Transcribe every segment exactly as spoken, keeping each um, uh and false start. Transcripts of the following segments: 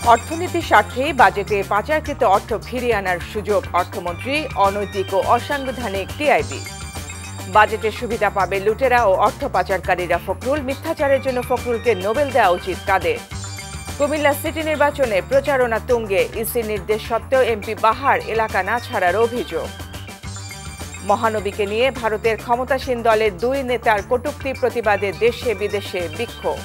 অর্থনীতির স্বার্থে বাজেটে পাচারকৃত অর্থ ফিরিয়ে আনার সুযোগ অর্থমন্ত্রী অনৈতিক ও অসাংবিধানিক টিআইবি। বাজেটের সুবিধা পাবে লুটেরা ও অর্থ পাচারকারীরা। ফখরুল, মিথ্যাচারের জন্য ফখরুলকে নোবেল দেওয়া উচিত কাদের। কুমিল্লা সিটি নির্বাচনে প্রচারণা তুঙ্গে, ইসির নির্দেশ সত্ত্বেও এমপি বাহার এলাকা না ছাড়ার অভিযোগ। মহানবীকে নিয়ে ভারতের ক্ষমতাসীন দলের দুই নেতার কটূক্তি প্রতিবাদে দেশে বিদেশে বিক্ষোভ।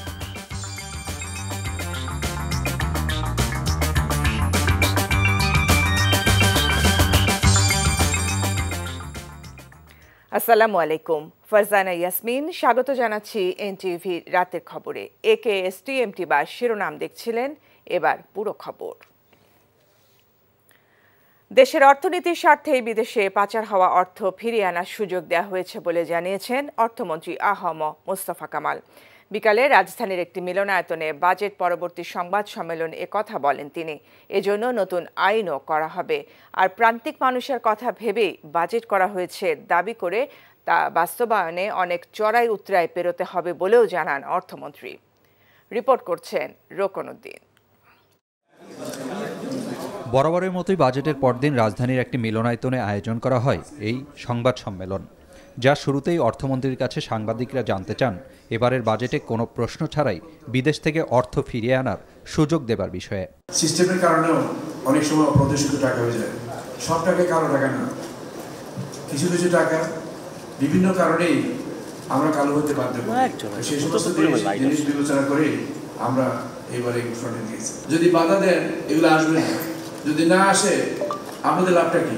আসসালামু আলাইকুম, ফারজানা ইয়াসমিন স্বাগত জানাচ্ছি এনটিভি রাতের খবরে। একে এস টি এম টি বা শিরোনাম দেখছিলেন, এবার পুরো খবর। দেশের অর্থনীতির স্বার্থে বিদেশে পাচার হওয়া অর্থ ফিরিয়ে আনার সুযোগ দেওয়া হয়েছে বলে জানিয়েছেন অর্থমন্ত্রী আহম মোস্তফা কামাল। বিকালে রাজধানীর একটি মিলনায়তনে বাজেট পরবর্তী সংবাদ সম্মেলনে একথা বলেন তিনি। এজন্য নতুন আইনও করা হবে, আর প্রান্তিক মানুষের কথা ভেবেই বাজেট করা হয়েছে দাবি করে তা বাস্তবায়নে অনেক চড়াই উতরাই পেরোতে হবে বলেও জানান অর্থমন্ত্রী। রিপোর্ট করছেন রোকনউদ্দিন। বরাবরের মতোই বাজেটের পরদিন রাজধানীর একটি মিলনায়তনে আয়োজন করা হয় এই সংবাদ সম্মেলন, যা শুরুতেই অর্থমন্ত্রীর কাছে সাংবাদিকরা জানতে চান এবারের বাজেটে কোনো প্রশ্ন ছাড়াই বিদেশ থেকে অর্থ ফিরিয়ে আনার সুযোগ দেবার বিষয়ে। সিস্টেমের কারণেও অনেক সময় অপ্রত্যাশিত টাকা হয়ে যায়। সব টাকা কালো টাকা না, কিছু কিছু টাকা বিভিন্ন কারণেই আমরা কালো হতে বাধ্য করি। সেই সমস্ত জিনিস বিবেচনা করে আমরা এবারে ঘোষণা দিয়েছি। যদি বাধা দেন এগুলো আসবে না, যদি না আসে আপনাদের লাভটা কি?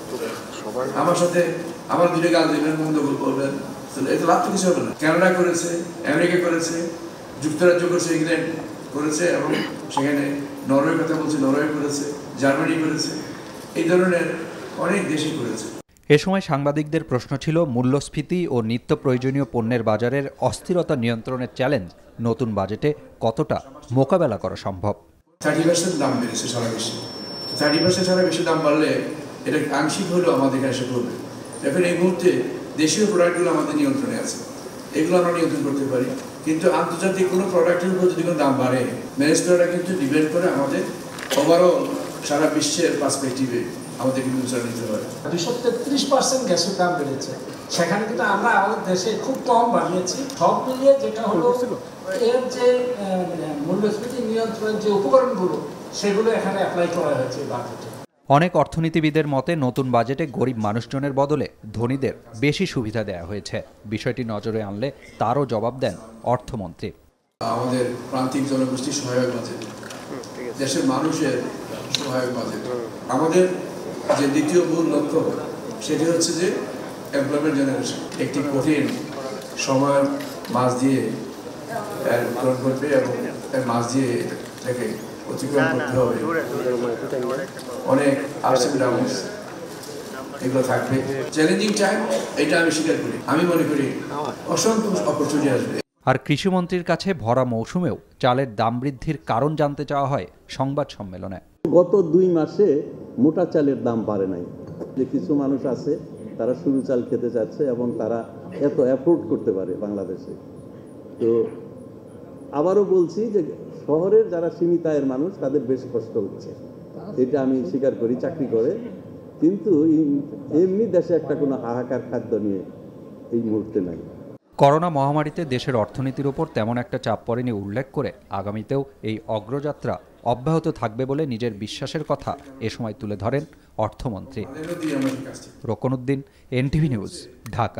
আমার সাথে আমার দুটো গাল দেবেন, মন্দ করবেন, এতে লাভ তো কিছু হবে না। কানাডা করেছে, আমেরিকা করেছে, যুক্তরাজ্য করেছে, ইংল্যান্ড করেছে, এবং সেখানে নরওয়ে কথা বলছে, নরওয়ে করেছে, জার্মানি করেছে, এই ধরনের অনেক দেশই করেছে। এ সময় সাংবাদিকদের প্রশ্ন ছিল মূল্যস্ফীতি ও নিত্য প্রয়োজনীয় পণ্যের বাজারের অস্থিরতা নিয়ন্ত্রণের চ্যালেঞ্জ নতুন বাজেটে কতটা মোকাবেলা করা সম্ভব। থার্টি পার্সেন্ট দাম বেড়েছে সারা বিশ্বে। থার্টি পার্সেন্ট সারা বেশি দাম বাড়লে এটা আংশিক হলেও আমাদের এসে পড়বে। এখন এই মুহূর্তে দেশীয় প্রোডাক্টগুলো আমাদের নিয়ন্ত্রণে আছে, এগুলো আমরা নিয়ন্ত্রণ করতে পারি, কিন্তু আন্তর্জাতিক কোনো প্রোডাক্টের উপর যদি কোনো দাম বাড়ে, ম্যানেজ করাটা কিন্তু ডিপেন্ড করে আমাদের ওভারঅল সারা বিশ্বের পার্সপেক্টিভে আমাদের কিন্তু বিচার নিতে পারে। দুশো তেত্রিশ পার্সেন্ট গ্যাসের দাম বেড়েছে, সেখানে কিন্তু আমরা আমাদের দেশে খুব কম বাড়িয়েছি। সব মিলিয়ে যেটা হলো এর যে মূল্যস্ফীতি নিয়ন্ত্রণের যে উপকরণগুলো, সেগুলো এখানে অ্যাপ্লাই করা হয়েছে বাজেটে। অনেক অর্থনীতিবিদের মতে নতুন বাজেটে গরিব মানুষজনের বদলে ধনীদের বেশি সুবিধা দেওয়া হয়েছে। বিষয়টি নজরে আনলে তারও জবাব দেন অর্থমন্ত্রী। আমাদের প্রান্তিক জনগোষ্ঠী সহায়ক বাজেট, দেশের মানুষের সহায়ক বাজেট। আমাদের যে দ্বিতীয় মূল লক্ষ্য সেটি হচ্ছে যে এমপ্লয়মেন্ট জেনারেশন। একটি কঠিন সময়ের মাঝ দিয়ে গ্রহণ করবে এবং এর মাঝ দিয়ে এটাকে অতিক্রম করতে হবে। অনেক আপস এন্ড ডাউনস এগুলো থাকবে, চ্যালেঞ্জিং টাইম, এটা আমি স্বীকার করি। আমি মনে করি অসংখ্য অপরচুনিটি আসবে। আর কৃষিমন্ত্রীর কাছে ভরা মৌসুমেও চালের দাম বৃদ্ধির কারণ জানতে চাওয়া হয় সংবাদ সম্মেলনে। গত দুই মাসে মোটা চালের দাম বাড়ে নাই। যে কিছু মানুষ আছে তারা সরু চাল খেতে চাচ্ছে এবং তারা এত অ্যাফোর্ড করতে পারে বাংলাদেশে। তো আবারও বলছি যে শহরের যারা সীমিত আয়ের মানুষ তাদের বেশি কষ্ট হচ্ছে, এটা আমি স্বীকার করি চাকরি করে, কিন্তু এমনি দেশে একটা কোনো হাহাকার খাদ্য নিয়ে এই মুহূর্তে নাই। করোনা মহামারীতে দেশের অর্থনীতির উপর তেমন একটা চাপ পড়েনি উল্লেখ করে আগামীতেও এই অগ্রযাত্রা অব্যাহত থাকবে বলে নিজের বিশ্বাসের কথা এ সময় তুলে ধরেন অর্থমন্ত্রী। Rokonuddin, NTV news, Dhaka.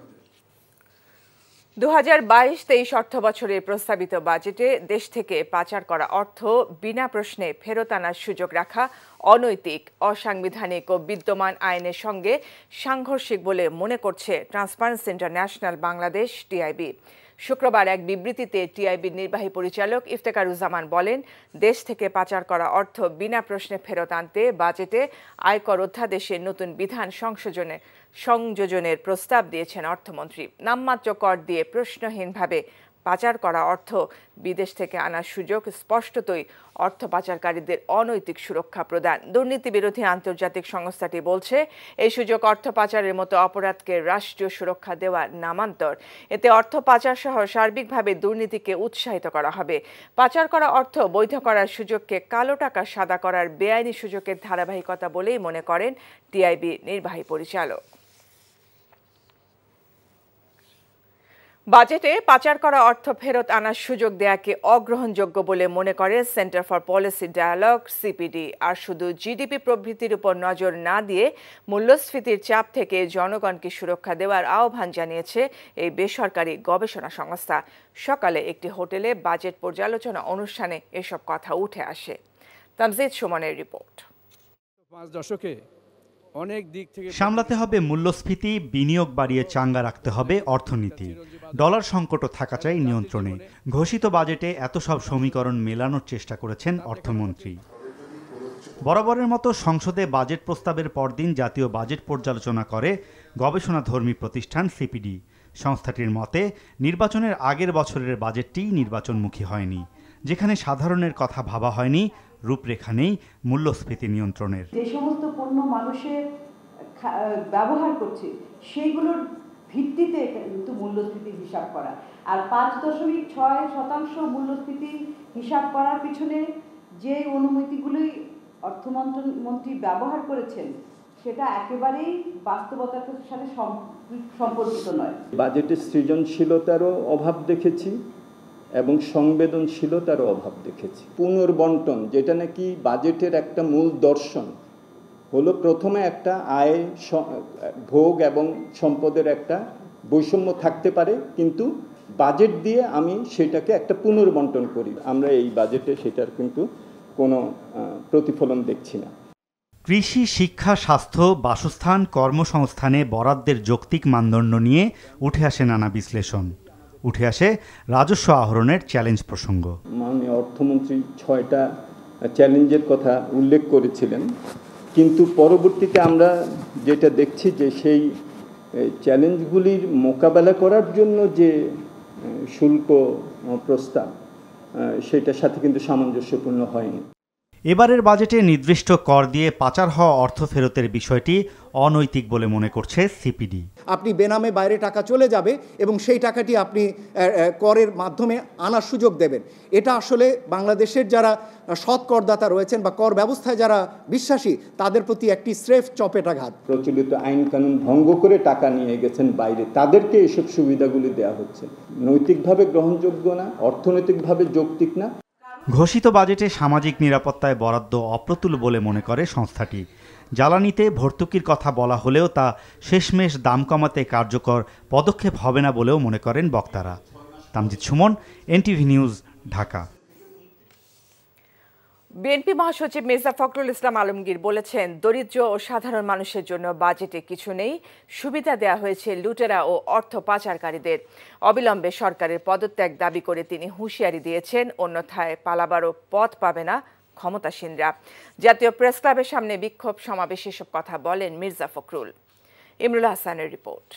দু হাজার বাইশ তেইশ অর্থ বছরের প্রস্তাবিত বাজেটে দেশ থেকে পাচার করা অর্থ বিনা প্রশ্নে ফেরত আনার সুযোগ রাখা অনৈতিক, অসাংবিধানিক ও বিদ্যমান আইনের সঙ্গে সাংঘর্ষিক বলে মনে করছে ট্রান্সপারেন্সি ইন্টারন্যাশনাল বাংলাদেশ টিআইবি। শুক্রবার এক বিবৃতিতে টিআইবির নির্বাহী পরিচালক ইফতেখারুজ্জামান বলেন, দেশ থেকে পাচার করা অর্থ বিনা প্রশ্নে ফেরত আনতে বাজেটে আয়কর অধ্যাদেশে নতুন বিধান সংশোধনে সংযোজনের প্রস্তাব দিয়েছেন অর্থমন্ত্রী। নামমাত্র কর দিয়ে প্রশ্নহীনভাবে পাচার করা অর্থ বিদেশ থেকে আনার সুযোগ স্পষ্টতই অর্থ পাচারকারীদের অনৈতিক সুরক্ষা প্রদান। দুর্নীতি বিরোধী আন্তর্জাতিক সংস্থাটি বলছে এই সুযোগ অর্থ পাচারের মতো অপরাধকে রাষ্ট্রীয় সুরক্ষা দেওয়ার নামান্তর। এতে অর্থ পাচার সহ সার্বিকভাবে দুর্নীতিকে উৎসাহিত করা হবে। পাচার করা অর্থ বৈধ করার সুযোগকে কালো টাকা সাদা করার বেআইনি সুযোগের ধারাবাহিকতা বলেই মনে করেন টিআইবি নির্বাহী পরিচালক। বাজেটে পাচার করা অর্থ ফেরত আনার সুযোগ দেয়াকে অগ্রহণযোগ্য বলে মনে করে centre for policy dialogue CPD. আর শুধু জিডিপি প্রবৃদ্ধির উপর নজর না দিয়ে মূল্যস্ফীতির চাপ থেকে জনগণকে সুরক্ষা দেওয়ার আহ্বান জানিয়েছে এই বেসরকারি গবেষণা সংস্থা। সকালে একটি হোটেলে বাজেট পর্যালোচনা অনুষ্ঠানে এসব কথা উঠে আসে। তামজিদ সুমনের রিপোর্ট। পাঁচ দশকে অনেক দিক থেকে সামলাতে হবে মূল্যস্ফীতি, বিনিয়োগ বাড়িয়ে চাঙ্গা রাখতে হবে অর্থনীতি, ডলার সংকটও থাকা চাই নিয়ন্ত্রণে। ঘোষিত বাজেটে এত সব সমীকরণ মেলানোর চেষ্টা করেছেন অর্থমন্ত্রী। বরাবরের মতো সংসদে বাজেট প্রস্তাবের পরদিন জাতীয় বাজেট পর্যালোচনা করে গবেষণাধর্মী প্রতিষ্ঠান সিপিডি। সংস্থাটির মতে নির্বাচনের আগের বছরের বাজেটটি নির্বাচনমুখী হয়নি, যেখানে সাধারণের কথা ভাবা হয়নি, রূপরেখা নেই মূল্যস্ফীতি নিয়ন্ত্রণের। যে সমস্ত পণ্য মানুষের ব্যবহার করছে সেইগুলোর ভিত্তিতে কিন্তু মূল্যস্ফীতির হিসাব করা, আর পাঁচ দশমিক ছয় শতাংশ মূল্যস্ফীতি হিসাব করার পিছনে যে অনুমতিগুলোই অর্থমন্ত্রী ব্যবহার করেছেন সেটা একেবারেই বাস্তবতার সাথে সম্পর্কিত নয়। বাজেটে সৃজনশীলতারও অভাব দেখেছি এবং সংবেদনশীলতারও অভাব দেখেছি। পুনর্বন্টন, যেটা নাকি বাজেটের একটা মূল দর্শন, হলো প্রথমে একটা আয়, ভোগ এবং সম্পদের একটা বৈষম্য থাকতে পারে, কিন্তু বাজেট দিয়ে আমি সেটাকে একটা পুনর্বন্টন করি। আমরা এই বাজেটে সেটার কিন্তু কোনো প্রতিফলন দেখছি না। কৃষি, শিক্ষা, স্বাস্থ্য, বাসস্থান, কর্মসংস্থানে বরাদ্দের যৌক্তিক মানদণ্ড নিয়ে উঠে আসে নানা বিশ্লেষণ। উঠে আসে রাজস্ব আহরণের চ্যালেঞ্জ প্রসঙ্গ। মাননীয় অর্থমন্ত্রী ছয়টা চ্যালেঞ্জের কথা উল্লেখ করেছিলেন, কিন্তু পরবর্তীতে আমরা যেটা দেখছি যে সেই চ্যালেঞ্জগুলির মোকাবেলা করার জন্য যে শুল্ক প্রস্তাব, সেটার সাথে কিন্তু সামঞ্জস্যপূর্ণ হয়নি। এবারের বাজেটে নির্দিষ্ট কর দিয়ে পাচার হওয়া অর্থ ফেরতের বিষয়টি অনৈতিক বলে মনে করছে সিপিডি। আপনি বেনামে বাইরে টাকা চলে যাবে এবং সেই টাকাটি আপনি করের মাধ্যমে আনার সুযোগ দেবেন। এটা আসলে বাংলাদেশের যারা সৎ করদাতা রয়েছেন বা কর ব্যবস্থায় যারা বিশ্বাসী, তাদের প্রতি একটি স্রেফ চপেটাঘাত। প্রচলিত আইন কানুন ভঙ্গ করে টাকা নিয়ে গেছেন বাইরে, তাদেরকে এসব সুবিধাগুলি দেওয়া হচ্ছে। নৈতিকভাবে গ্রহণযোগ্য না, অর্থনৈতিকভাবে যৌক্তিক না। ঘোষিত বাজেটে সামাজিক নিরাপত্তায় বরাদ্দ অপ্রতুল বলে মনে করে সংস্থাটি। জ্বালানিতে ভর্তুকির কথা বলা হলেও তা শেষমেশ দাম কমাতে কার্যকর পদক্ষেপ হবে না বলেও মনে করেন বক্তারা। Tamjid Sumon, NTV news, Dhaka. BNP মহাসচিব মির্জা ফখরুল ইসলাম আলমগীর বলেছেন, দরিদ্র ও সাধারণ মানুষের জন্য বাজেটে কিছু নেই, সুবিধা দেওয়া হয়েছে লুটেরা ও অর্থ পাচারকারীদের। অবিলম্বে সরকারের পদত্যাগ দাবি করে তিনি হুঁশিয়ারি দিয়েছেন, অন্যথায় পালাবারও পথ পাবে না ক্ষমতাসীনরা। জাতীয় প্রেস ক্লাবের সামনে বিক্ষোভ সমাবেশে এসব কথা বলেন মির্জা ফখরুল। ইমরুল হাসানের রিপোর্ট।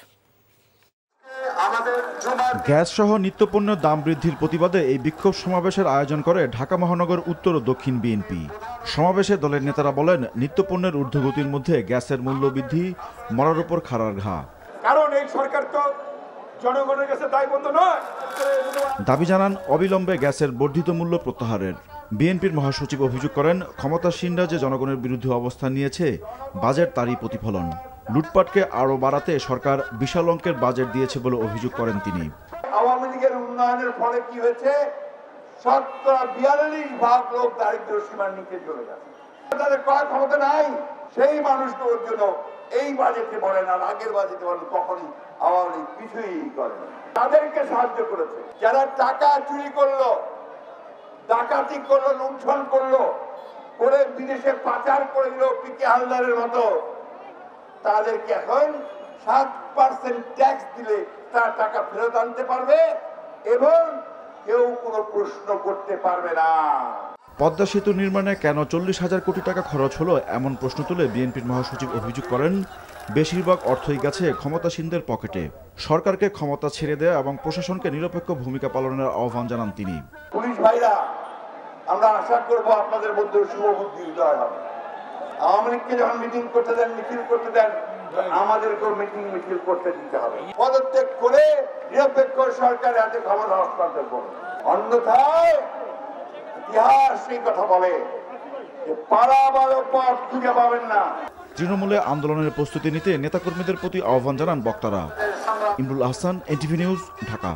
গ্যাস সহ নিত্যপণ্যের দাম বৃদ্ধির প্রতিবাদে এই বিক্ষোভ সমাবেশের আয়োজন করে ঢাকা মহানগর উত্তর ও দক্ষিণ বিএনপি। সমাবেশে দলের নেতারা বলেন, নিত্যপণ্যের ঊর্ধ্বগতির মধ্যে গ্যাসের মূল্য বৃদ্ধি মরার উপর খাড়ার ঘা। কারণ এই সরকার তো জনগণের কাছে দায়বদ্ধ নয়। দাবি জানান অবিলম্বে গ্যাসের বর্ধিত মূল্য প্রত্যাহারের। বিএনপির মহাসচিব অভিযোগ করেন, ক্ষমতাসীনরা যে জনগণের বিরুদ্ধে অবস্থান নিয়েছে, বাজেট তারই প্রতিফলন। লুটপাটকে আরও বাড়াতে সরকার বিশাল অঙ্কের বাজেট দিয়েছে বলে অভিযোগ করেন তিনি। আওয়ামী লীগের উন্নয়নের ফলে কি হয়েছে, শতকরা বিয়াল্লিশ ভাগ লোক দারিদ্র সীমার নিচে চলে যাচ্ছে। তাদের ক্রয় ক্ষমতা নাই, সেই মানুষগুলোর জন্য এই বাজেটে বলেন আর আগের বাজেটে বলেন, কখনই আওয়ামী লীগ কিছুই করে না। তাদেরকে সাহায্য করেছে যারা টাকা চুরি করলো, ডাকাতি করলো, লুণ্ঠন করলো, করে বিদেশে পাচার করে দিল পিকে হালদারের মতো, তাদেরকে এখন সাত পার্সেন্ট ট্যাক্স দিলে তার টাকা ফেরত আনতে পারবে এবং কেউ কোনো প্রশ্ন করতে পারবে না। পদ্মা সেতু নির্মাণে কেন চল্লিশ হাজার কোটি টাকা খরচ হলো এমন প্রশ্ন তুলে বিএনপির মহাসচিব অভিযোগ করেন, বেশিরভাগ অর্থই গেছে ক্ষমতাসীনদের পকেটে। সরকারকে ক্ষমতা ছেড়ে দেয়া এবং প্রশাসনকে নিরপেক্ষ ভূমিকা পালনের আহ্বান জানান তিনি। পুলিশ ভাইরা, আমরা আশা করব আপনাদের মধ্যে শুভবুদ্ধি উদয় হবে। আওয়ামী লীগকে যখন মিটিং করতে দেন, মিছিল করতে দেন, আমাদেরকেও মিটিং মিছিল করতে দিতে হবে। পদত্যাগ করে নিরপেক্ষ সরকারের হাতে ক্ষমতা হস্তান্তর করুন, অন্যথায় ইতিহাস সেই কথা বলে যে পালাবার পথ খুঁজে পাবেন না। তৃণমূলে আন্দোলনের প্রস্তুতি নিতে নেতাকর্মীদের প্রতি আহ্বান জানান বক্তারা। Imrul Ahsan, NTV news, Dhaka.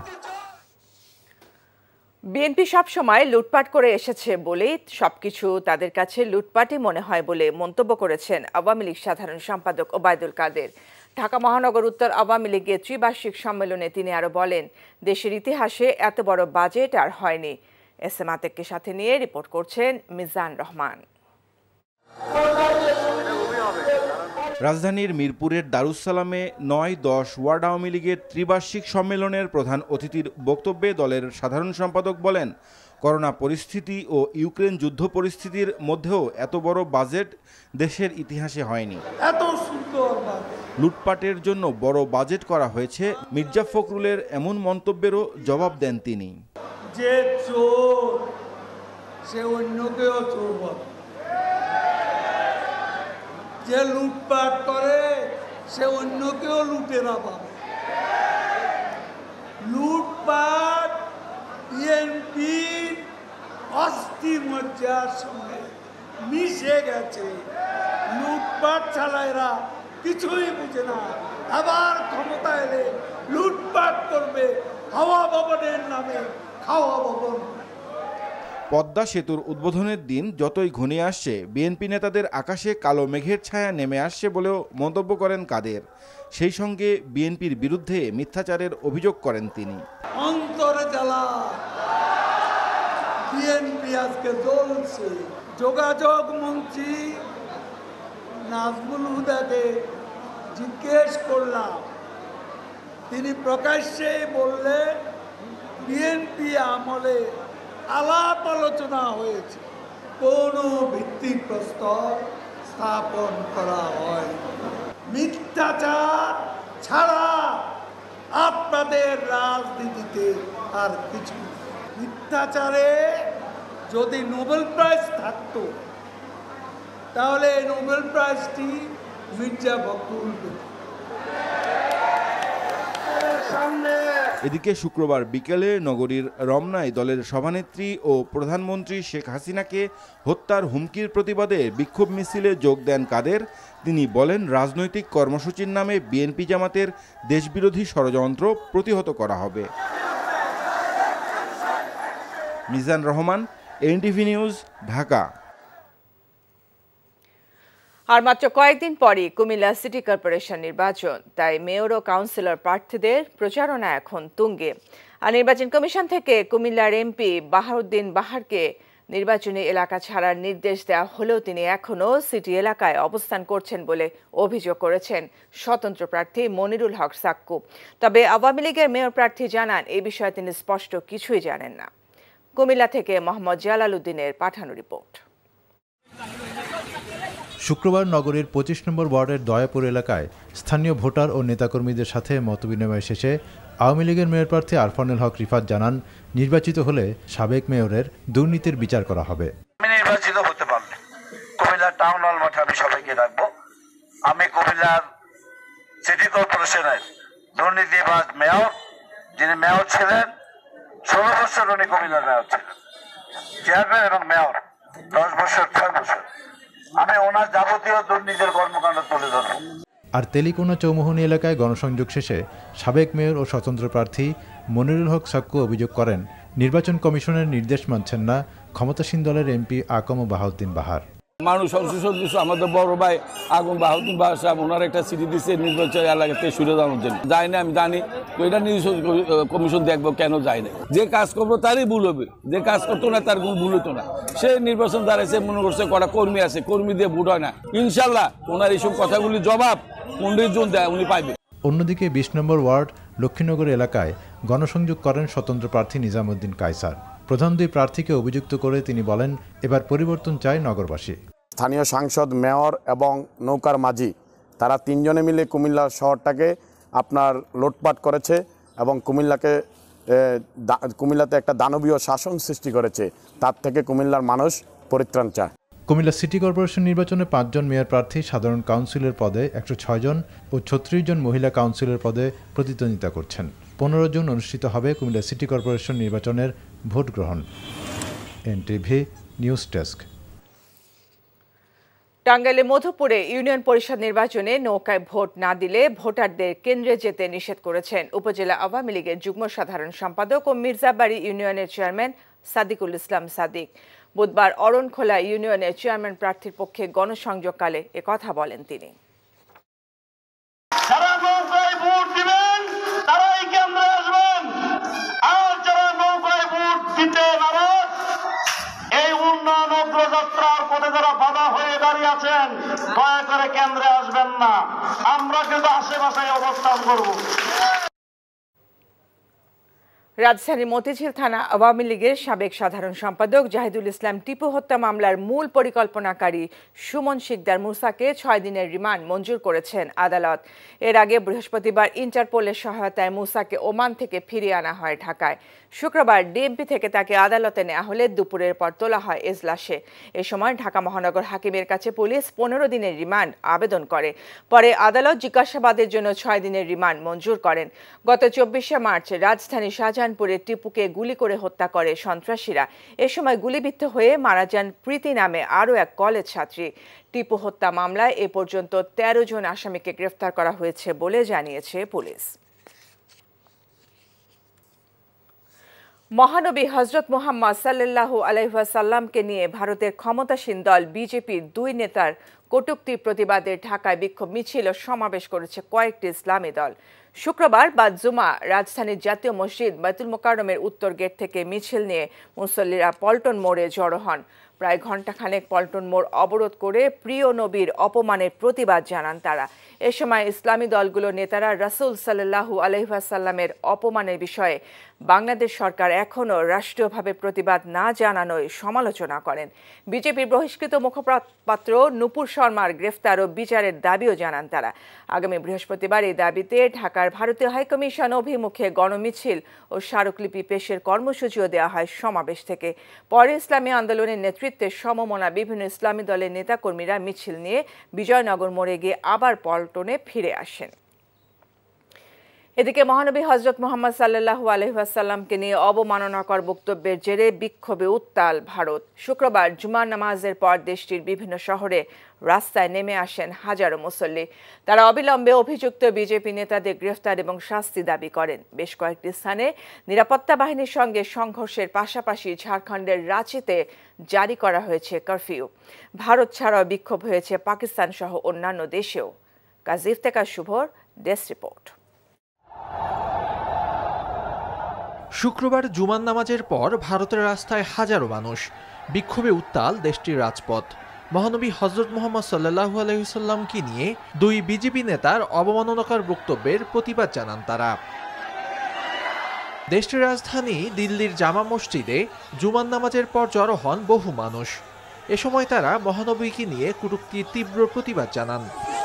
BNP সবসময় লুটপাট করে এসেছে বলেই সবকিছু তাদের কাছে লুটপাটই মনে হয় বলে মন্তব্য করেছেন আওয়ামী লীগ সাধারণ সম্পাদক ওবায়দুল কাদের। ঢাকা মহানগর উত্তর আওয়ামী লীগের ত্রিবার্ষিক সম্মেলনে তিনি আরো বলেন, দেশের ইতিহাসে এত বড় বাজেট আর হয়নি। এস এম আতেককে সাথে নিয়ে রিপোর্ট করছেন মিজান রহমান। রাজধানীর মিরপুরের দারুসালামে নয় দশ ওয়ার্ড আওয়ামী লীগের ত্রিবার্ষিক সম্মেলনের প্রধান অতিথির বক্তব্যে দলের সাধারণ সম্পাদক বলেন, করোনা পরিস্থিতি ও ইউক্রেন যুদ্ধ পরিস্থিতির মধ্যেও এত বড় বাজেট দেশের ইতিহাসে হয়নি। এত সুন্দর লুটপাটের জন্য বড় বাজেট করা হয়েছে। মির্জা ফখরুলের এমন মন্তব্যেরও জবাব দেন তিনি। যে চোর সে অন্যকেও চোর বলে, যে লুটপাট করে সে অন্যকেও লুটেরা পাবে। লুটপাট বিএনপির অস্থিমজ্জার সঙ্গে মিশে গেছে। লুটপাট ছাড়া এরা কিছুই বুঝে না। আবার ক্ষমতা এলে লুটপাট করবে হাওয়া ভবনের নামে। খাওয়া ভবন। পদ্মা সেতুর উদ্বোধনের দিন যতই ঘনিয়ে আসছে, বিএনপি নেতাদের আকাশে কালো মেঘের ছায়া নেমে আসছে বলেও মন্তব্য করেন কাদের। সেই সঙ্গে বিএনপির বিরুদ্ধে মিথ্যাচারের অভিযোগ করেন তিনি। অন্তরে জ্বালা, বিএনপি আজকে জ্বলছে। যোগাযোগ মন্ত্রী নাজমুল হুদাকে জিজ্ঞেস করলাম, তিনি প্রকাশ্যে বললেন বিএনপি আমলে আলাপ আলোচনা হয়েছে, কোনো ভিত্তিপ্রস্তর স্থাপন করা হয়। মিথ্যাচার ছাড়া আপনাদের রাজনীতিতে আর কিছু। মিথ্যাচারে যদি নোবেল প্রাইজ থাকতো তাহলে এই নোবেল প্রাইজটি মির্জা ফখরুল পেত। এদিকে শুক্রবার বিকেলে নগরীর রমনায় দলের সভানেত্রী ও প্রধানমন্ত্রী শেখ হাসিনাকে হত্যার হুমকির প্রতিবাদে বিক্ষোভ মিছিলে যোগ দেন কাদের। তিনি বলেন, রাজনৈতিক কর্মসূচির নামে বিএনপি জামাতের দেশবিরোধী ষড়যন্ত্র প্রতিহত করা হবে। Mizan Rahman, NTV news, Dhaka. আর মাত্র কয়েকদিন পরই কুমিল্লা সিটি কর্পোরেশন নির্বাচন, তাই মেয়র ও কাউন্সিলর প্রার্থীদের প্রচারণা এখন তুঙ্গে। আর নির্বাচন কমিশন থেকে কুমিল্লার এমপি বাহারউদ্দিন বাহারকে নির্বাচনী এলাকা ছাড়ার নির্দেশ দেওয়া হলেও তিনি এখনও সিটি এলাকায় অবস্থান করছেন বলে অভিযোগ করেছেন স্বতন্ত্র প্রার্থী মনিরুল হক সাক্কু। তবে আওয়ামী লীগের মেয়র প্রার্থী জানান, এই বিষয়ে তিনি স্পষ্ট কিছুই জানেন না। কুমিল্লা থেকে মোহাম্মদ জালাল উদ্দিনের পাঠানো রিপোর্ট। শুক্রবার নগরীর পঁচিশ নম্বর ওয়ার্ডের দয়াপুর এলাকায় স্থানীয় ভোটার ও নেতাকর্মীদের সাথে মতবিনিময় শেষে আওয়ামী লীগের মেয়র প্রার্থী আরফানুল হক রিফাত জানান, নির্বাচিত হলে সাবেক মেয়রের দুর্নীতির বিচার করা হবে। আমি নির্বাচিত হতে পারলে কুমিল্লার টাউন হল মাঠে আমি সবাইকে ডাকবো। আমি কুমিল্লার সিটি কর্পোরেশনের দুর্নীতিবাজ মেয়র, যিনি মেয়র ছিলেন ষোলো বছর, উনি কুমিল্লার মেয়র ছিলেন, চেয়ারম্যান এবং মেয়র দশ বছর ছয় বছর। আমি ওনার যাবতীয় দুর্নীতির কর্মকাণ্ড তুলে ধরব। আর তেলিকোনা চৌমুহনী এলাকায় গণসংযোগ শেষে সাবেক মেয়র ও স্বতন্ত্র প্রার্থী মনিরুল হক সাক্কু অভিযোগ করেন, নির্বাচন কমিশনের নির্দেশ মানছেন না ক্ষমতাসীন দলের এমপি আকম বাহাউদ্দিন বাহার। মানুষ অংশ আমাদের বড় ভাই আগুন বাহাউদ্দিন বাহার সাহেব ওনার একটা সিটি দিচ্ছে নির্বাচন এলাকাতে সরে যাওয়ার জন্য। যাই না, আমি জানি এটা নির্বাচন কমিশন দেখবো কেন যায় না। যে কাজ করবো তারই ভুল হবে, যে কাজ করতো না তার কোনো ভুল হতো না। সে নির্বাচন দাঁড়াইছে, মনে করছে কটা কর্মী আছে, কর্মী দিয়ে ভোট হয় না। ইনশাল্লাহ ওনার এইসব কথাগুলি জবাব পনেরোই জুন দেয় উনি পাইবে। অন্যদিকে বিশ নম্বর ওয়ার্ড লক্ষ্মীনগর এলাকায় গণসংযোগ করেন স্বতন্ত্র প্রার্থী নিজামুদ্দিন কায়সার। প্রধান দুই প্রার্থীকে অভিযুক্ত করে তিনি বলেন, এবার পরিবর্তন চায় নগরবাসী। স্থানীয় সাংসদ, মেয়র এবং নৌকার মাঝি তারা তিনজনে মিলে কুমিল্লা শহরটাকে আপনার লুটপাট করেছে এবং কুমিল্লাকে কুমিল্লাতে একটা দানবীয় শাসন সৃষ্টি করেছে। তার থেকে কুমিল্লার মানুষ পরিত্রাণ চায়। কুমিল্লা সিটি কর্পোরেশন নির্বাচনে পাঁচজন মেয়র প্রার্থী সাধারণ কাউন্সিলর পদে একশো ছয় জন ও ছত্রিশ জন মহিলা কাউন্সিলর পদে প্রতিদ্বন্দ্বিতা করছেন। পনেরো জুন অনুষ্ঠিত হবে কুমিল্লা সিটি কর্পোরেশন নির্বাচনের ভোট গ্রহণ। NTV news desk. টাঙ্গাইলের মধুপুরে ইউনিয়ন পরিষদ নির্বাচনে নৌকায় ভোট না দিলে ভোটারদের কেন্দ্রে যেতে নিষেধ করেছেন উপজেলা আওয়ামী লীগের যুগ্ম সাধারণ সম্পাদক ও মির্জাবাড়ি ইউনিয়নের চেয়ারম্যান সাদিকুল ইসলাম সাদিক। বুধবার অরণখোলা ইউনিয়নের চেয়ারম্যান প্রার্থীর পক্ষে গণসংযোগকালে একথা বলেন তিনি। যারা নৌকায় ভোট দিবেন তারাই কেন্দ্রে আসবেন, আর যারা নৌকায় ভোট দিতে নারাজ, এই উন্নয়ন অগ্রযাত্রার পথে যারা বাধা হয়ে দাঁড়িয়ে আছেন, দয়া করে কেন্দ্রে আসবেন না। আমরা কিন্তু আশেপাশে অবস্থান করব। রাজধানীর মতিঝিল থানা আওয়ামী লীগের সাবেক সাধারণ সম্পাদক জাহিদুল ইসলাম টিপু হত্যা মামলার মূল পরিকল্পনাকারী সুমন শিকদার মুসাকে ছয় দিনের রিমান্ড মঞ্জুর করেছেন আদালত। এর আগে বৃহস্পতিবার ইন্টারপোলের সহায়তায় মুসাকে ওমান থেকে ফিরিয়ে আনা হয় ঢাকায়। শুক্রবার ডিএমপি থেকে তাকে আদালতে নেওয়া হলে দুপুরের পর তোলা হয় এজলাসে। এ সময় ঢাকা মহানগর হাকিমের কাছে পুলিশ পনেরো দিনের রিমান্ড আবেদন করে। পরে আদালত জিজ্ঞাসাবাদের জন্য ছয় দিনের রিমান্ড মঞ্জুর করেন। গত চব্বিশে মার্চ রাজধানী শাহজাহানপুরে টিপুকে গুলি করে হত্যা করে সন্ত্রাসীরা। এ সময় গুলিবিদ্ধ হয়ে মারা যান প্রীতি নামে আরও এক কলেজ ছাত্রী। টিপু হত্যা মামলায় এ পর্যন্ত তেরো জন আসামিকে গ্রেফতার করা হয়েছে বলে জানিয়েছে পুলিশ। মহানবী হজরত মোহাম্মদ সাল্লাল্লাহু আলাইহি ওয়াসাল্লামকে নিয়ে ভারতের ক্ষমতাসীন দল বিজেপির দুই নেতার কটূক্তির প্রতিবাদে ঢাকায় বিক্ষোভ মিছিল ও সমাবেশ করেছে কয়েকটি ইসলামী দল। শুক্রবার বা জুমা রাজধানীর জাতীয় মসজিদ বাইতুল মোকাররমের উত্তর গেট থেকে মিছিল নিয়ে মুসল্লিরা পল্টন মোড়ে জড়ো হন। প্রায় ঘণ্টাখানেক পল্টন মোড় অবরোধ করে প্রিয় নবীর অপমানের প্রতিবাদ জানান তারা। এ সময় ইসলামী দলগুলোর নেতারা রাসূল সাল্লাল্লাহু আলাইহি ওয়াসাল্লামের অপমানের বিষয়ে বাংলাদেশ সরকার এখনও রাষ্ট্রীয়ভাবে প্রতিবাদ না জানানোয় সমালোচনা করেন। বিজেপির বহিষ্কৃত মুখপাত্র নূপুর শর্মার গ্রেফতার ও বিচারের দাবিও জানান তারা। আগামী বৃহস্পতিবার এই দাবিতে ঢাকার ভারতীয় হাইকমিশন অভিমুখে গণমিছিল ও স্মারকলিপি পেশের কর্মসূচিও দেওয়া হয় সমাবেশ থেকে। পরে ইসলামী আন্দোলনের নেতৃত্বে সমমনা বিভিন্ন ইসলামী দলের নেতাকর্মীরা মিছিল নিয়ে বিজয়নগর মোড়ে গিয়ে আবার পল্টনে ফিরে আসেন। এদিকে মহানবী হজরত মোহাম্মদ সাল্লাল্লাহু আলাইহি ওয়াসাল্লামকে নিয়ে অবমাননাকর বক্তব্যের জেরে বিক্ষোভে উত্তাল ভারত। শুক্রবার জুমার নামাজের পর দেশটির বিভিন্ন শহরে রাস্তায় নেমে আসেন হাজারো মুসল্লি। তারা অবিলম্বে অভিযুক্ত বিজেপি নেতাদের গ্রেফতার এবং শাস্তি দাবি করেন। বেশ কয়েকটি স্থানে নিরাপত্তা বাহিনীর সঙ্গে সংঘর্ষের পাশাপাশি ঝাড়খণ্ডের রাঁচিতে জারি করা হয়েছে কারফিউ। ভারত ছাড়াও বিক্ষোভ হয়েছে পাকিস্তান সহ অন্যান্য দেশেও। কাজী থেকে শুভর, ডেস্ক রিপোর্ট। শুক্রবার জুমার নামাজের পর ভারতের রাস্তায় হাজারো মানুষ, বিক্ষোভে উত্তাল দেশটির রাজপথ। মহানবী হজরত মোহাম্মদ সাল্লাল্লাহু আলাইহি ওয়াসাল্লামকে নিয়ে দুই বিজেপি নেতার অবমাননাকর বক্তব্যের প্রতিবাদ জানান তারা। দেশটির রাজধানী দিল্লির জামা মসজিদে জুমার নামাজের পর জড়ো হন বহু মানুষ। এ সময় তারা মহানবীকে নিয়ে কটূক্তির তীব্র প্রতিবাদ জানান।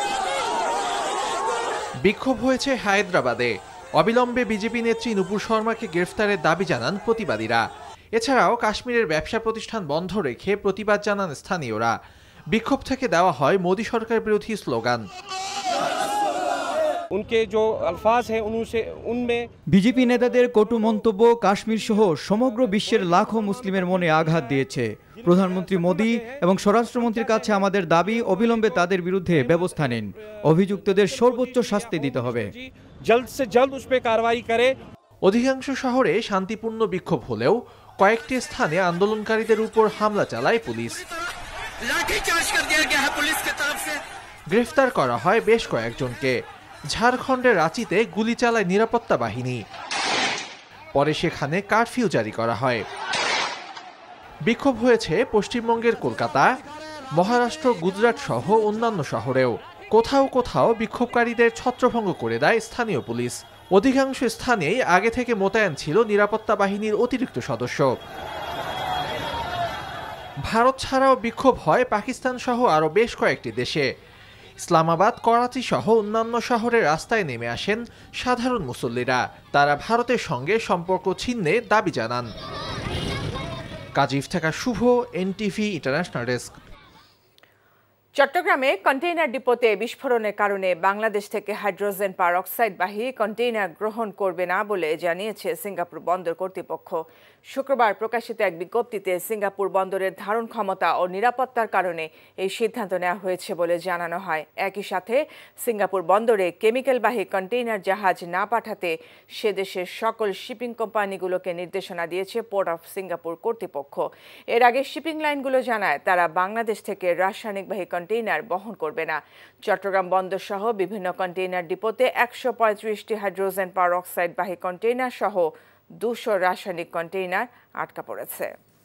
বিক্ষোভ হয়েছে হায়দ্রাবাদে। অবিলম্বে বিজেপি নেত্রী নূপুর শর্মাকে গ্রেফতারের দাবি জানান প্রতিবাদীরা। এছাড়াও কাশ্মীরের ব্যবসা প্রতিষ্ঠান বন্ধ রেখে প্রতিবাদ জানান স্থানীয়রা। বিক্ষোভ থেকে দেওয়া হয় মোদী সরকার বিরোধী স্লোগান। বিজেপি নেতাদের কটু মন্তব্য কাশ্মীর সহ সমগ্র বিশ্বের লাখো মুসলিমের মনে আঘাত দিয়েছে। প্রধানমন্ত্রী মোদী এবং স্বরাষ্ট্রমন্ত্রীর কাছে আমাদের দাবি, অবিলম্বে তাদের বিরুদ্ধে ব্যবস্থা নিন। অভিযুক্তদের সর্বোচ্চ শাস্তি দিতে হবে। অধিকাংশ শহরে শান্তিপূর্ণ বিক্ষোভ হলেও কয়েকটি স্থানে আন্দোলনকারীদের উপর হামলা চালায় পুলিশ। গ্রেফতার করা হয় বেশ কয়েকজনকে। ঝাড়খণ্ডের রাঁচিতে গুলি চালায় নিরাপত্তা বাহিনী। পরে সেখানে কারফিউ জারি করা হয়। বিক্ষোভ হয়েছে পশ্চিমবঙ্গের কলকাতা, মহারাষ্ট্র, গুজরাট সহ অন্যান্য শহরেও। কোথাও কোথাও বিক্ষোভকারীদের ছত্রভঙ্গ করে দেয় স্থানীয় পুলিশ। অধিকাংশ স্থানেই আগে থেকে মোতায়েন ছিল নিরাপত্তা বাহিনীর অতিরিক্ত সদস্য। ভারত ছাড়াও বিক্ষোভ হয় পাকিস্তান সহ আরও বেশ কয়েকটি দেশে। ইসলামাবাদ, করাচি সহ অন্যান্য শহরের রাস্তায় নেমে আসেন সাধারণ মুসল্লিরা। তারা ভারতের সঙ্গে সম্পর্ক ছিন্নে দাবি জানান। Kazi Iftekhar Shuvo, NTV international desk. চট্টগ্রামে কন্টেইনার ডিপোতে বিস্ফোরণের কারণে বাংলাদেশ থেকে হাইড্রোজেন পারঅক্সাইডবাহী কন্টেইনার গ্রহণ করবে না বলে জানিয়েছে সিঙ্গাপুর বন্দর কর্তৃপক্ষ। শুক্রবার প্রকাশিত এক বিজ্ঞপ্তিতে সিঙ্গাপুর বন্দরের ধারণ ক্ষমতা ও নিরাপত্তার কারণে এই সিদ্ধান্ত নেওয়া হয়েছে বলে জানানো হয়। একই সাথে সিঙ্গাপুর বন্দরে কেমিক্যালবাহী কন্টেইনার জাহাজ না পাঠাতে সে দেশের সকল শিপিং কোম্পানিগুলোকে নির্দেশনা দিয়েছে পোর্ট অফ সিঙ্গাপুর কর্তৃপক্ষ। এর আগে শিপিং লাইনগুলো জানায় তারা বাংলাদেশ থেকে রাসায়নিকবাহী কন্টেইনার বহন করবে না। চট্টগ্রাম বন্দর সহ বিভিন্ন কন্টেইনার ডিপোতে একশো পঁয়ত্রিশটি হাইড্রোজেন পারঅক্সাইডবাহী কন্টেইনার সহ দুশো রাসায়নিক কন্টেইনার আটকা পড়েছে।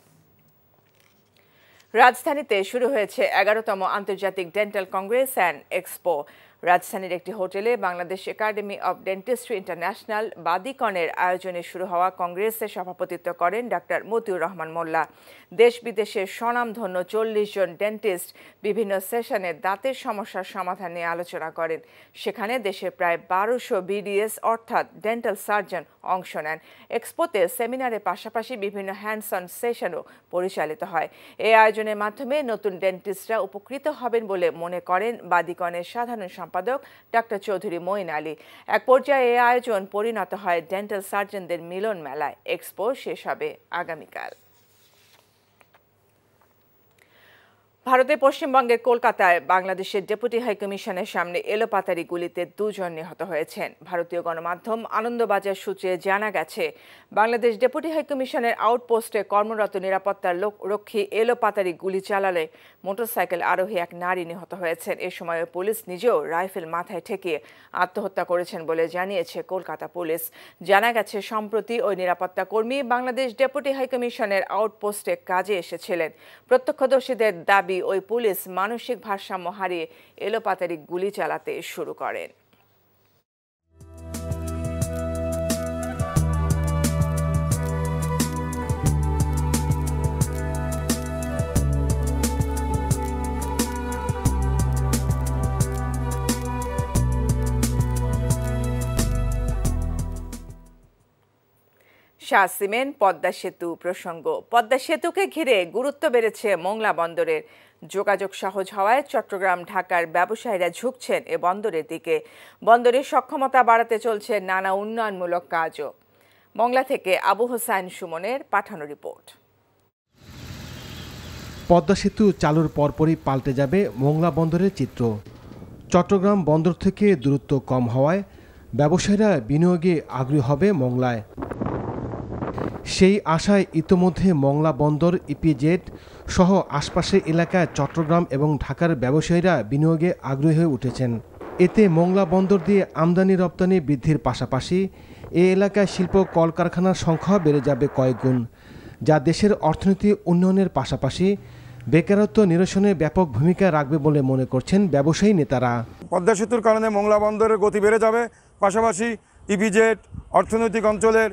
রাজধানীতে শুরু হয়েছে এগারোতম আন্তর্জাতিক ডেন্টাল কংগ্রেস অ্যান্ড এক্সপো। রাজধানীর একটি হোটেলে Bangladesh academy of dentistry international বাদিকনের আয়োজনে শুরু হওয়া কংগ্রেসে সভাপতিত্ব করেন ডাক্তার মতিউর রহমান মোল্লা। দেশ বিদেশের স্বনামধন্য চল্লিশ জন ডেন্টিস্ট বিভিন্ন সেশনে দাঁতের সমস্যার সমাধান নিয়ে আলোচনা করেন। সেখানে দেশের প্রায় বারোশো বিডিএস অর্থাৎ ডেন্টাল সার্জন অংশ নেন। এক্সপোতে সেমিনারের পাশাপাশি বিভিন্ন হ্যান্ডস অন সেশনও পরিচালিত হয়। এই আয়োজনের মাধ্যমে নতুন ডেন্টিস্টরা উপকৃত হবেন বলে মনে করেন বাদিকনের সাধারণ সম্পাদক ডাক্তার চৌধুরী মঈন আলী। এক পর্যায়ে এই আয়োজন পরিণত হয় ডেন্টাল সার্জনদের মিলন মেলায়। এক্সপো শেষ হবে আগামীকাল। ভারতের পশ্চিমবঙ্গের কলকাতায় বাংলাদেশের ডেপুটি হাইকমিশনের সামনে এলোপাতাড়ি গুলিতে দুজন নিহত হয়েছেন। ভারতীয় গণমাধ্যম আনন্দবাজার সূত্রে জানা গেছে, বাংলাদেশ ডেপুটি হাইকমিশনের আউটপোস্টে কর্মরত নিরাপত্তার রক্ষী এলোপাতাড়ি গুলি চালালে মোটরসাইকেল আরোহী এক নারী নিহত হয়েছেন। এ সময় পুলিশ নিজেও রাইফেল মাথায় ঠেকিয়ে আত্মহত্যা করেছেন বলে জানিয়েছে কলকাতা পুলিশ। জানা গেছে, সম্প্রতি ওই নিরাপত্তা কর্মী বাংলাদেশ ডেপুটি হাইকমিশনের আউটপোস্টে কাজে এসেছিলেন। প্রত্যক্ষদর্শীদের দাবি, ওই পুলিশ মানসিক ভারসাম্য হারিয়ে এলোপাতাড়ি গুলি চালাতে শুরু করেন। শাহ সিমেন্ট পদ্মা সেতু প্রসঙ্গ। পদ্মা সেতুকে ঘিরে গুরুত্ব বেড়েছে মোংলা বন্দরের। যোগাযোগ সহজ হওয়ায় চট্টগ্রাম ঢাকার ব্যবসায়ীরা ঝুঁকছেন এ বন্দরের দিকে। বন্দরের সক্ষমতা বাড়াতে চলছে নানা উন্নয়নমূলক কাজও। মোংলা থেকে আবু হোসাইন সুমনের পাঠানো রিপোর্ট। পদ্মা সেতু চালুর পরপরই পাল্টে যাবে মোংলা বন্দরের চিত্র। চট্টগ্রাম বন্দর থেকে দূরত্ব কম হওয়ায় ব্যবসায়ীরা বিনিয়োগে আগ্রহী হবে মোংলায়। সেই আশায় ইতোমধ্যে মোংলা বন্দর, ইপিজেড সহ আশপাশের এলাকায় চট্টগ্রাম এবং ঢাকার ব্যবসায়ীরা বিনিয়োগে আগ্রহী হয়ে উঠেছেন। এতে মোংলা বন্দর দিয়ে আমদানি রপ্তানি বৃদ্ধির পাশাপাশি এ এলাকায় শিল্প কলকারখানার সংখ্যা বেড়ে যাবে কয়েক গুণ, যা দেশের অর্থনীতি উন্নয়নের পাশাপাশি বেকারত্ব নিরসনে ব্যাপক ভূমিকা রাখবে বলে মনে করছেন ব্যবসায়ী নেতারা। পদ্মা সেতুর কারণে মোংলা বন্দরের গতি বেড়ে যাবে, পাশাপাশি ইপিজেড অর্থনৈতিক অঞ্চলের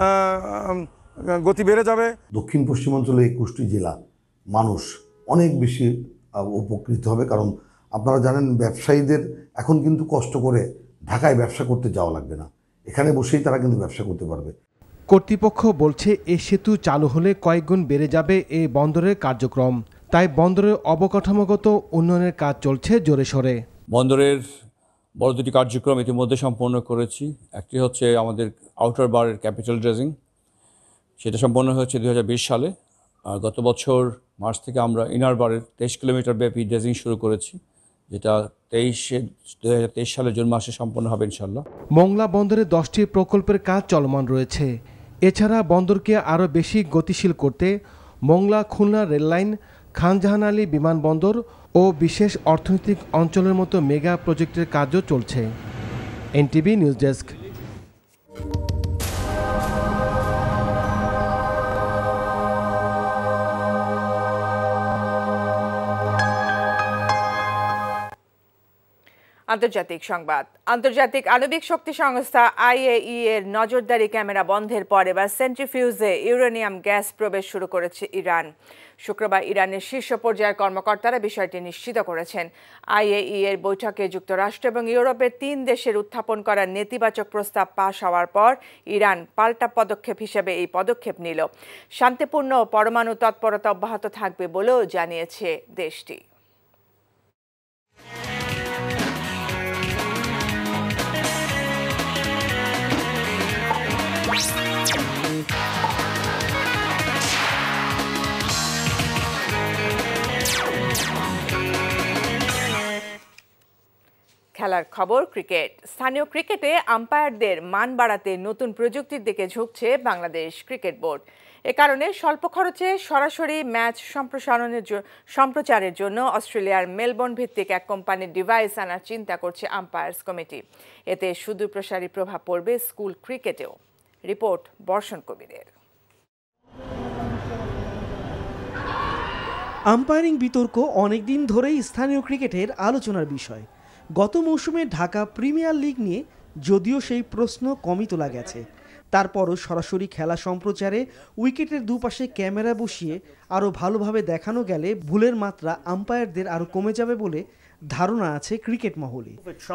গতি বেড়ে যাবে। দক্ষিণ পশ্চিমাঞ্চলে একুশটি জেলা মানুষ অনেক বেশি উপকৃত হবে, কারণ আপনারা জানেন ব্যবসায়ীদের এখন কিন্তু কষ্ট করে ঢাকায় ব্যবসা করতে যাওয়া লাগবে না, এখানে বসেই তারা কিন্তু ব্যবসা করতে পারবে। কর্তৃপক্ষ বলছে, এই সেতু চালু হলে কয়েকগুণ বেড়ে যাবে এই বন্দরের কার্যক্রম। তাই বন্দরের অবকাঠামোগত উন্নয়নের কাজ চলছে জোরে সোরে। বন্দরের বড় দুটি কার্যক্রম ইতিমধ্যে সম্পন্ন করেছি। একটি হচ্ছে আমাদের আউটার বারের ক্যাপিটাল ড্রেজিং, সেটা সম্পন্ন হয়েছে দুই হাজার বিশ সালে। আর গত বছর মার্চ থেকে আমরা ইনার বারের তেইশ কিলোমিটার ব্যাপী ড্রেজিং শুরু করেছি, যেটা তেইশে দুই হাজার তেইশ সালের জুন মাসে সম্পন্ন হবে ইনশাল্লাহ। মোংলা বন্দরে দশটি প্রকল্পের কাজ চলমান রয়েছে। এছাড়া বন্দরকে আরও বেশি গতিশীল করতে মোংলা খুলনা রেললাইন, খানজাহান আলী বিমানবন্দর ও বিশেষ অর্থনৈতিক অঞ্চলের মতো মেগা প্রজেক্টের কাজও চলছে। NTV news desk. আন্তর্জাতিক সংবাদ। আন্তর্জাতিক আণবিক শক্তি সংস্থা আইএই এর নজরদারি ক্যামেরা বন্ধের পর এবার সেন্ট্রিফিউজে ইউরেনিয়াম গ্যাস প্রবেশ শুরু করেছে ইরান। শুক্রবার ইরানের শীর্ষ পর্যায়ের কর্মকর্তারা বিষয়টি নিশ্চিত করেছেন। আইএই এর বৈঠকে যুক্তরাষ্ট্র এবং ইউরোপের তিন দেশের উত্থাপন করা নেতিবাচক প্রস্তাব পাশ হওয়ার পর ইরান পাল্টা পদক্ষেপ হিসেবে এই পদক্ষেপ নিল। শান্তিপূর্ণ পরমাণু তৎপরতা অব্যাহত থাকবে বলেও জানিয়েছে দেশটি। খেলার খবর ক্রিকেট। স্থানীয় ক্রিকেটে আম্পায়ারদের মান বাড়াতে নতুন প্রযুক্তির দিকে ঝুঁকছে বাংলাদেশ ক্রিকেট বোর্ড। এ কারণে স্বল্প খরচে সরাসরি ম্যাচ সম্প্রসারণের সম্প্রচারের জন্য অস্ট্রেলিয়ার মেলবোর্ন ভিত্তিক এক কোম্পানির ডিভাইস আনার চিন্তা করছে আম্পায়ার্স কমিটি। এতে সুদূরপ্রসারী প্রভাব পড়বে স্কুল ক্রিকেটেও। রিপোর্ট বর্ষণ কবিরের। আম্পায়ারিং বিতর্ক অনেকদিন ধরেই স্থানীয় ক্রিকেটের আলোচনার বিষয়। গত মৌসুমে ঢাকা প্রিমিয়ার লিগ নিয়ে যদিও সেই প্রশ্ন কমই তোলা গেছে, তারপরও সরাসরি খেলা সম্প্রচারে উইকেটের দুপাশে ক্যামেরা বসিয়ে আরও ভালোভাবে দেখানো গেলে ভুলের মাত্রা আম্পায়ারদের আরও কমে যাবে বলে ধারণা আছে ক্রিকেট মহলে।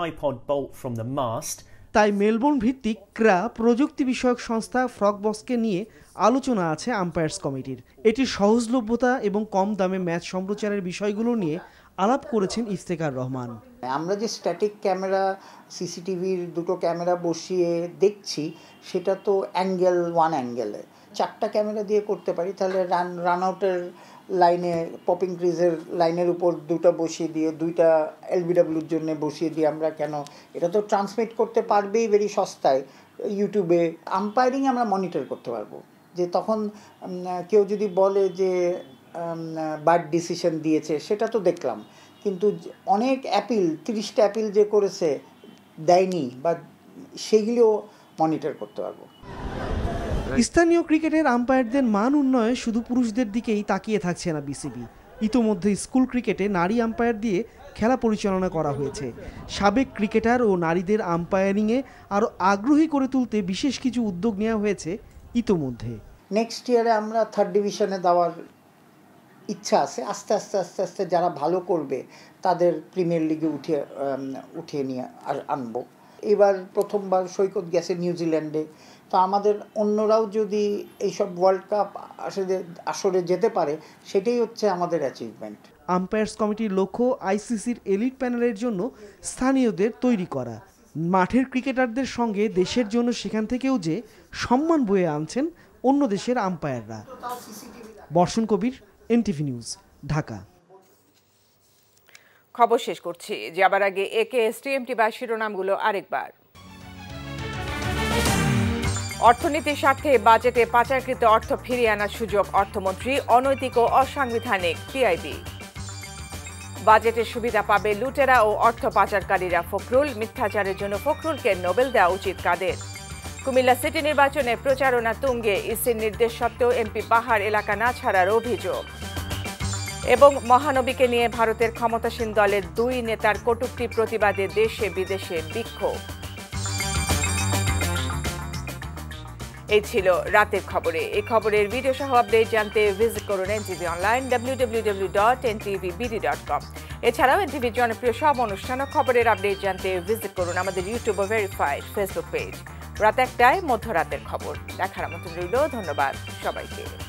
তাই মেলবোর্ন ভিত্তিক ক্রা প্রযুক্তি বিষয়ক সংস্থা ফ্রগবক্সকে নিয়ে আলোচনা আছে আম্পায়ার্স কমিটির। এটির সহজলভ্যতা এবং কম দামে ম্যাচ সম্প্রচারের বিষয়গুলো নিয়ে আলাপ করেছেন ইফতেখার রহমান। আমরা যে স্ট্যাটিক ক্যামেরা সিসিটিভির দুটো ক্যামেরা বসিয়ে দেখছি সেটা তো অ্যাঙ্গেল ওয়ান অ্যাঙ্গেলে, চারটা ক্যামেরা দিয়ে করতে পারি, তাহলে রান রান আউটের লাইনে পপিং ক্রিজের লাইনের উপর দুটো বসিয়ে দিয়ে দুইটা এলবিডব্লিউর জন্য বসিয়ে দিয়ে আমরা কেন, এটা তো ট্রান্সমিট করতে পারবেই ভেরি সস্তায় ইউটিউবে। আম্পায়ারিং আমরা মনিটর করতে পারবো, যে তখন কেউ যদি বলে যে ব্যাড ডিসিশন দিয়েছে সেটা তো দেখলাম, কিন্তু অনেক অ্যাপিল তিরিশটা অ্যাপিল যে করেছে দেয়নি বা সেগুলিও মনিটর করতে পারবো। স্থানীয় ক্রিকেটের আম্পায়ারদের মান উন্নয়নে শুধু পুরুষদের দিকেই তাকিয়ে থাকছে না বিসিবি। ইতোমধ্যে স্কুল ক্রিকেটে নারী আম্পায়ার দিয়ে খেলা পরিচালনা করা হয়েছে। সাবেক ক্রিকেটার ও নারীদের আম্পায়ারিংয়ে আরও আগ্রহী করে তুলতে বিশেষ কিছু উদ্যোগ নেওয়া হয়েছে ইতোমধ্যে। নেক্সট ইয়ারে আমরা থার্ড ডিভিশনে দেওয়ার ইচ্ছা আছে। আস্তে আস্তে আস্তে আস্তে যারা ভালো করবে তাদের প্রিমিয়ার লিগে উঠিয়ে উঠিয়ে নিয়ে আনবো। এবার প্রথমবার সৈকত গেছে নিউজিল্যান্ডে, তো আমাদের অন্যরাও যদি এইসব ওয়ার্ল্ড কাপ আসলে আসরে যেতে পারে সেটাই হচ্ছে আমাদের অ্যাচিভমেন্ট। আম্পায়ার্স কমিটির লক্ষ্য আইসিসির এলিট প্যানেলের জন্য স্থানীয়দের তৈরি করা। মাঠের ক্রিকেটারদের সঙ্গে দেশের জন্য সেখান থেকেও যে সম্মান বয়ে আনছেন অন্য দেশের আম্পায়াররা। বর্ষণ কবির, এনটিভি নিউজ, ঢাকা। খবর শেষ করছি, যাবার আগে একে এসটিএমটি বা শিরোনামগুলো আরেকবার। অর্থনীতির স্বার্থে বাজেটে পাচারকৃত অর্থ ফিরিয়ে আনার সুযোগ অর্থমন্ত্রী, অনৈতিক ও অসাংবিধানিক টিআইবি। বাজেটের সুবিধা পাবে লুটেরা ও অর্থ পাচারকারীরা, ফখরুল। মিথ্যাচারের জন্য ফখরুলকে নোবেল দেওয়া উচিত কাদের। কুমিল্লা সিটি নির্বাচনে প্রচারণা তুঙ্গে, ইসির নির্দেশ সত্ত্বেও এমপি পাহাড় এলাকা না ছাড়ার অভিযোগ। এবং মহানবীকে নিয়ে ভারতের ক্ষমতাসীন দলের দুই নেতার কটূক্তি প্রতিবাদে দেশে বিদেশে বিক্ষোভ। এই ছিল রাতের খবরে। এই খবরের ভিডিও সহ আপডেট জানতে ভিজিট করুন NTV online W W W dot N T V B D dot com. এছাড়াও এনটিভির জনপ্রিয় সব অনুষ্ঠান ও খবরের আপডেট জানতে ভিজিট করুন আমাদের ইউটিউব ও ভেরিফাইড ফেসবুক পেজ। রাত একটায় মধ্যরাতের খবর দেখার মতন রইল। ধন্যবাদ সবাইকে।